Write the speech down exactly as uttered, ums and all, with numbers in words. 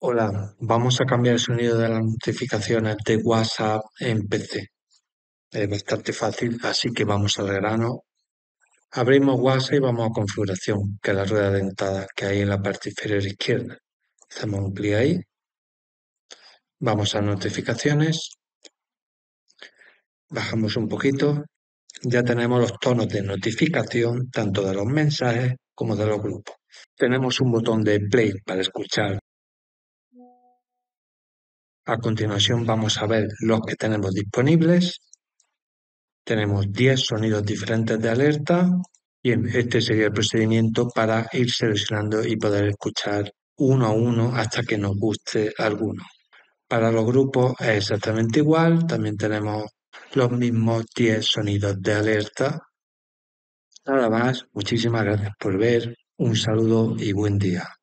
Hola, vamos a cambiar el sonido de las notificaciones de WhatsApp en P C. Es bastante fácil, así que vamos al grano. Abrimos WhatsApp y vamos a configuración, que es la rueda dentada que hay en la parte inferior izquierda. Hacemos un clic ahí, vamos a notificaciones, bajamos un poquito, ya tenemos los tonos de notificación tanto de los mensajes como de los grupos. Tenemos un botón de play para escuchar. A continuación vamos a ver los que tenemos disponibles. Tenemos diez sonidos diferentes de alerta. Bien, este sería el procedimiento para ir seleccionando y poder escuchar uno a uno hasta que nos guste alguno. Para los grupos es exactamente igual, también tenemos los mismos diez sonidos de alerta. Nada más, muchísimas gracias por ver, un saludo y buen día.